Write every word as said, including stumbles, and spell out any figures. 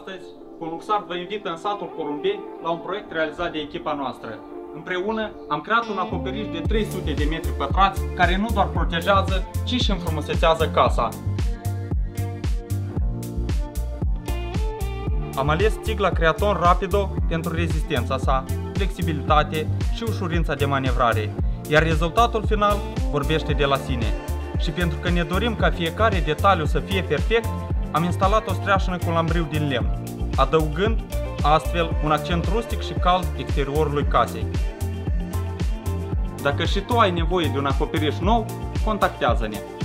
Astăzi, Conluxart vă invită în satul Porumbeni la un proiect realizat de echipa noastră. Împreună am creat un acoperiș de trei sute de metri pătrați care nu doar protejează, ci și înfrumusețează casa. Am ales țigla Creaton Rapido pentru rezistența sa, flexibilitate și ușurința de manevrare, iar rezultatul final vorbește de la sine. Și pentru că ne dorim ca fiecare detaliu să fie perfect, am instalat o streașină cu lambriu din lemn, adăugând astfel un accent rustic și cald exteriorului casei. Dacă și tu ai nevoie de un acoperiș nou, contactează-ne!